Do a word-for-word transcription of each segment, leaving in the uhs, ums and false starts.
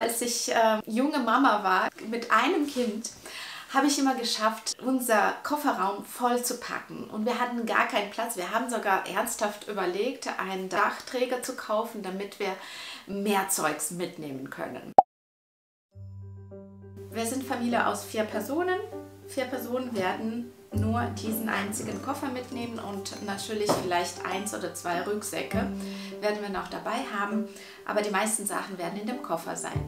als ich äh, junge Mama war mit einem Kind, habe ich immer geschafft, unser Kofferraum voll zu packen. Und wir hatten gar keinen Platz. Wir haben sogar ernsthaft überlegt, einen Dachträger zu kaufen, damit wir mehr Zeugs mitnehmen können. Wir sind Familie aus vier Personen. Vier Personen werden nur diesen einzigen Koffer mitnehmen und natürlich vielleicht eins oder zwei Rucksäcke werden wir noch dabei haben. Aber die meisten Sachen werden in dem Koffer sein.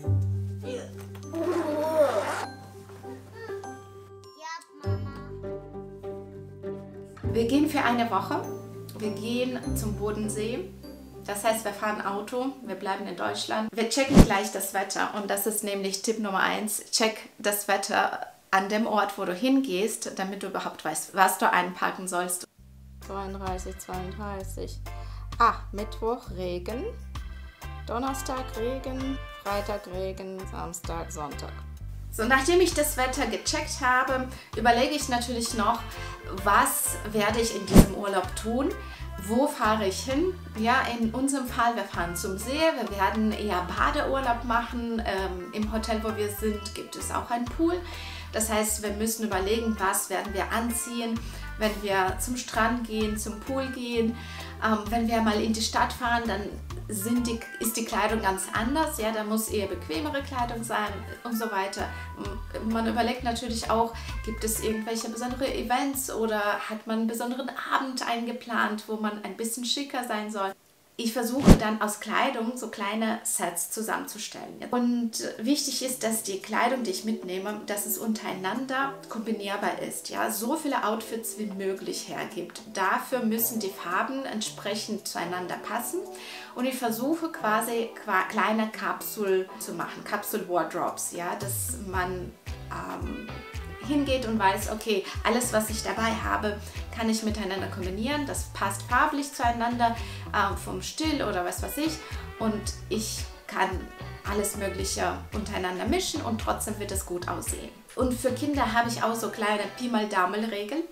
Wir gehen für eine Woche. Wir gehen zum Bodensee. Das heißt, wir fahren Auto, wir bleiben in Deutschland. Wir checken gleich das Wetter und das ist nämlich Tipp Nummer eins. Check das Wetter an dem Ort, wo du hingehst, damit du überhaupt weißt, was du einpacken sollst. zweiunddreißig, zweiunddreißig. Ah, Mittwoch Regen, Donnerstag Regen, Freitag Regen, Samstag, Sonntag. So, nachdem ich das Wetter gecheckt habe, überlege ich natürlich noch, was werde ich in diesem Urlaub tun? Wo fahre ich hin? Ja, in unserem Fall, wir fahren zum See, wir werden eher Badeurlaub machen. Ähm, im Hotel, wo wir sind, gibt es auch einen Pool. Das heißt, wir müssen überlegen, was werden wir anziehen, wenn wir zum Strand gehen, zum Pool gehen. Ähm, wenn wir mal in die Stadt fahren, dann sind die, ist die Kleidung ganz anders. Ja, da muss eher bequemere Kleidung sein und so weiter. Man überlegt natürlich auch, gibt es irgendwelche besondere Events oder hat man einen besonderen Abend eingeplant, wo man ein bisschen schicker sein soll. Ich versuche dann aus Kleidung so kleine Sets zusammenzustellen. Und wichtig ist, dass die Kleidung, die ich mitnehme, dass es untereinander kombinierbar ist. Ja? So viele Outfits wie möglich hergibt. Dafür müssen die Farben entsprechend zueinander passen. Und ich versuche quasi kleine Kapsel zu machen, Kapsel-Wardrobes, ja? Dass man ähm, hingeht und weiß, okay, alles, was ich dabei habe, kann ich miteinander kombinieren. Das passt farblich zueinander, äh, vom Stil oder was weiß ich. Und ich kann alles Mögliche untereinander mischen und trotzdem wird es gut aussehen. Und für Kinder habe ich auch so kleine Pi mal Daumen-Regeln.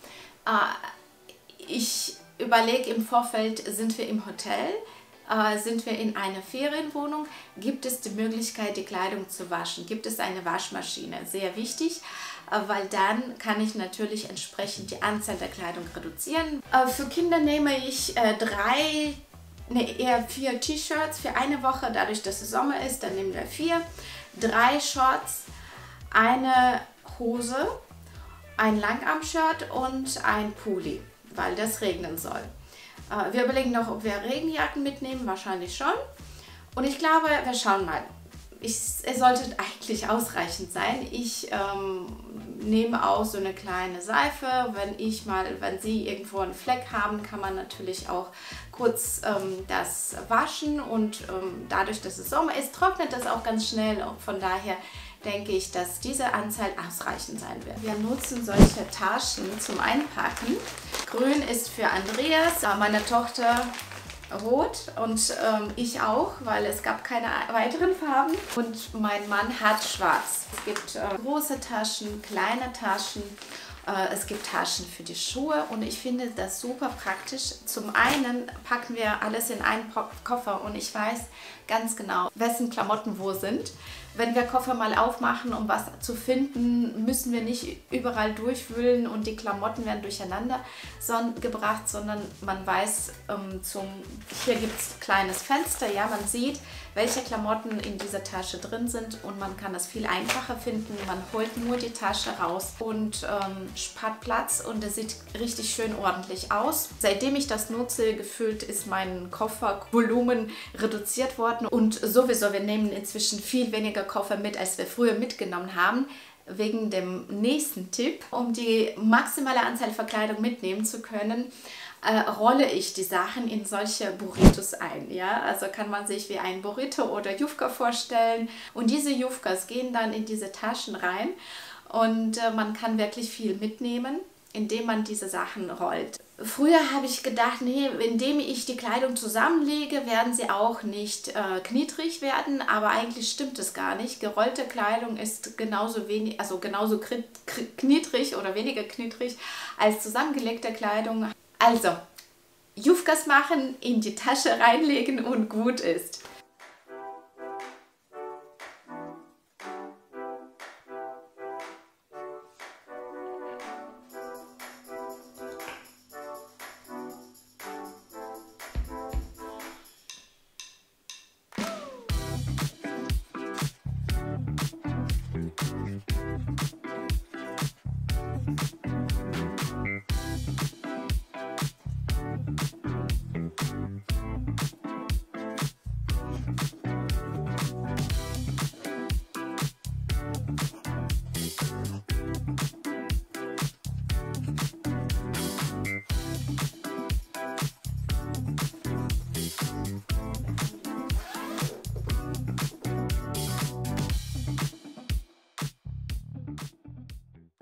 Äh, ich überlege im Vorfeld, sind wir im Hotel? Äh, sind wir in einer Ferienwohnung, gibt es die Möglichkeit, die Kleidung zu waschen? Gibt es eine Waschmaschine? Sehr wichtig, äh, weil dann kann ich natürlich entsprechend die Anzahl der Kleidung reduzieren. Äh, für Kinder nehme ich äh, drei, ne, eher vier T-Shirts für eine Woche, dadurch, dass es Sommer ist, dann nehmen wir vier. Drei Shorts, eine Hose, ein Langarm-Shirt und ein Pulli, weil das regnen soll. Wir überlegen noch, ob wir Regenjacken mitnehmen, wahrscheinlich schon. Und ich glaube, wir schauen mal. Ich, es sollte eigentlich ausreichend sein. Ich ähm, nehme auch so eine kleine Seife. Wenn ich mal, wenn Sie irgendwo einen Fleck haben, kann man natürlich auch kurz ähm, das waschen. Und ähm, dadurch, dass es Sommer ist, trocknet das auch ganz schnell. Und von daher denke ich, dass diese Anzahl ausreichend sein wird. Wir nutzen solche Taschen zum Einpacken. Grün ist für Andreas, meine Tochter rot und ähm, ich auch, weil es gab keine weiteren Farben. Und mein Mann hat schwarz. Es gibt äh, große Taschen, kleine Taschen. Äh, es gibt Taschen für die Schuhe und ich finde das super praktisch. Zum einen packen wir alles in einen Koffer und ich weiß ganz genau, wessen Klamotten wo sind. Wenn wir Koffer mal aufmachen, um was zu finden, müssen wir nicht überall durchwühlen und die Klamotten werden durcheinander son gebracht, sondern man weiß, ähm, zum, hier gibt es ein kleines Fenster, ja, man sieht, welche Klamotten in dieser Tasche drin sind und man kann das viel einfacher finden. Man holt nur die Tasche raus und ähm, spart Platz und es sieht richtig schön ordentlich aus. Seitdem ich das nutze, gefühlt ist mein Koffervolumen reduziert worden und sowieso, wir nehmen inzwischen viel weniger Koffer mit, als wir früher mitgenommen haben. Wegen dem nächsten Tipp, um die maximale Anzahl Verkleidung mitnehmen zu können, äh, rolle ich die Sachen in solche Burritos ein. Ja? Also kann man sich wie ein Burrito oder Jufka vorstellen und diese Jufkas gehen dann in diese Taschen rein und äh, man kann wirklich viel mitnehmen, indem man diese Sachen rollt. Früher habe ich gedacht, nee, indem ich die Kleidung zusammenlege, werden sie auch nicht äh, knittrig werden, aber eigentlich stimmt es gar nicht. Gerollte Kleidung ist genauso wenig, also genauso knittrig oder weniger knittrig als zusammengelegte Kleidung. Also, Jufkas machen, in die Tasche reinlegen und gut ist.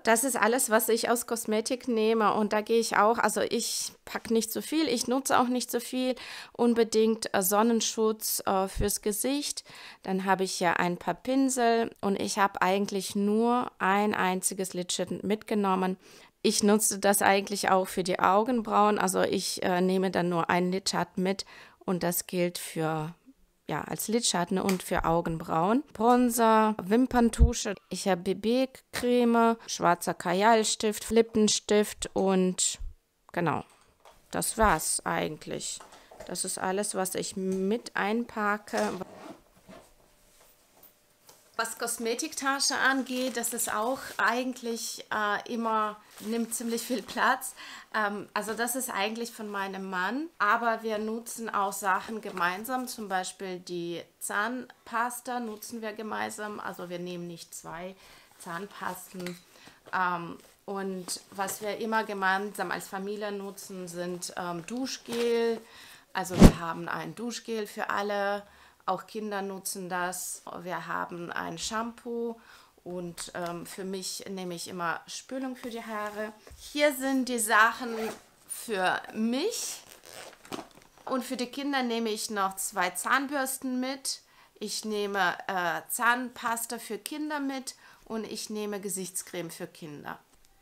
Das ist alles, was ich aus Kosmetik nehme und da gehe ich auch, also ich packe nicht so viel, ich nutze auch nicht so viel, unbedingt äh, Sonnenschutz äh, fürs Gesicht, dann habe ich ja ein paar Pinsel und ich habe eigentlich nur ein einziges Lidschatten mitgenommen. Ich nutze das eigentlich auch für die Augenbrauen, also ich äh, nehme dann nur einen Lidschatten mit und das gilt für ja, als Lidschatten und für Augenbrauen. Bronzer, Wimperntusche, ich habe B B-Creme, schwarzer Kajalstift, Lippenstift und genau, das war's eigentlich. Das ist alles, was ich mit einpacke. Was Kosmetiktasche angeht, das ist auch eigentlich äh, immer, nimmt ziemlich viel Platz. Ähm, also das ist eigentlich von meinem Mann, aber wir nutzen auch Sachen gemeinsam, zum Beispiel die Zahnpasta nutzen wir gemeinsam, also wir nehmen nicht zwei Zahnpasten. Ähm, und was wir immer gemeinsam als Familie nutzen, sind ähm, Duschgel, also wir haben ein Duschgel für alle. Auch Kinder nutzen das. Wir haben ein Shampoo und ähm, für mich nehme ich immer Spülung für die Haare. Hier sind die Sachen für mich und für die Kinder nehme ich noch zwei Zahnbürsten mit. Ich nehme äh, Zahnpasta für Kinder mit und ich nehme Gesichtscreme für Kinder.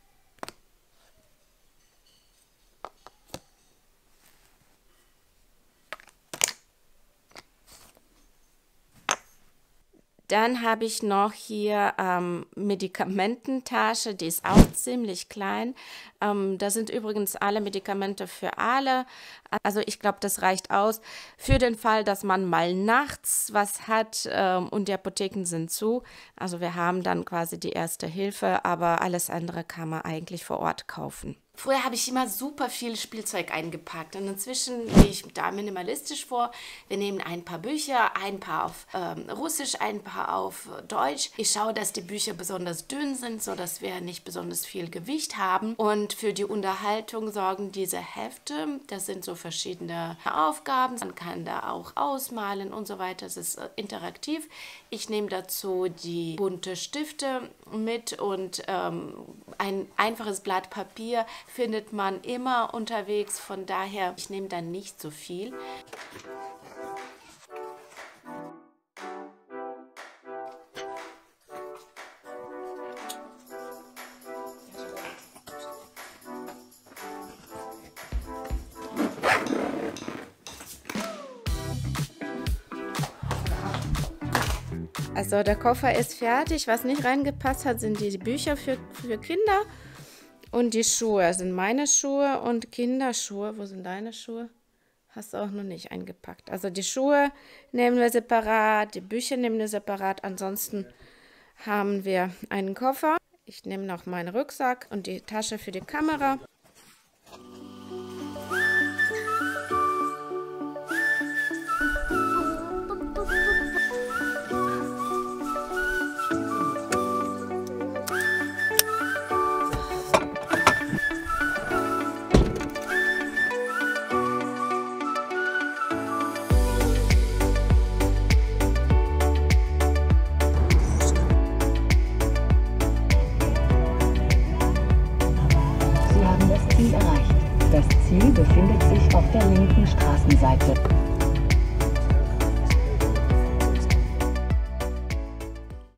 Dann habe ich noch hier ähm, Medikamententasche, die ist auch ziemlich klein. Ähm, da sind übrigens alle Medikamente für alle. Also ich glaube, das reicht aus für den Fall, dass man mal nachts was hat ähm, und die Apotheken sind zu. Also wir haben dann quasi die erste Hilfe, aber alles andere kann man eigentlich vor Ort kaufen. Früher habe ich immer super viel Spielzeug eingepackt und inzwischen gehe ich da minimalistisch vor. Wir nehmen ein paar Bücher, ein paar auf ähm, Russisch, ein paar auf Deutsch. Ich schaue, dass die Bücher besonders dünn sind, sodass wir nicht besonders viel Gewicht haben. Und für die Unterhaltung sorgen diese Hefte. Das sind so verschiedene Aufgaben. Man kann da auch ausmalen und so weiter. Es ist äh, interaktiv. Ich nehme dazu die bunte Stifte mit und ähm, ein einfaches Blatt Papier findet man immer unterwegs, von daher, ich nehme dann nicht so viel. Also der Koffer ist fertig, was nicht reingepasst hat, sind die Bücher für, für Kinder. Und die Schuhe sind meine Schuhe und Kinderschuhe. Wo sind deine Schuhe? Hast du auch noch nicht eingepackt. Also die Schuhe nehmen wir separat, die Bücher nehmen wir separat. Ansonsten haben wir einen Koffer. Ich nehme noch meinen Rucksack und die Tasche für die Kamera. Ziel erreicht. Das Ziel befindet sich auf der linken Straßenseite.